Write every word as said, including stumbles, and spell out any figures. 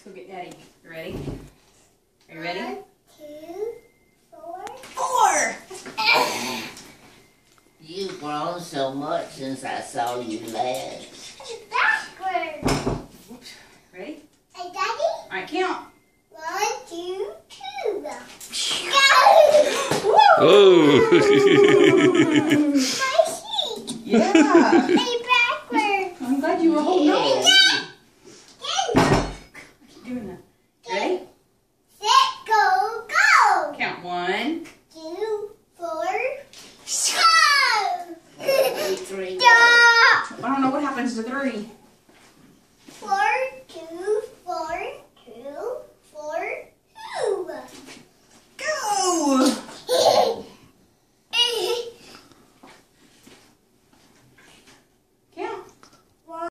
go get Daddy. You ready? Are you ready? One, two, four. Four! You've grown so much since I saw you last. It's backwards. Oops. Ready? Hey, Daddy? Alright, count. One, two, two. Go! Oh! My sheet. Yeah. Hey, backwards. I'm glad you were holding on. Yeah. Keep doing that. Ready? Set, go, go. Count one. Two, four. Go! Three, three, Stop. I don't know what happens to three.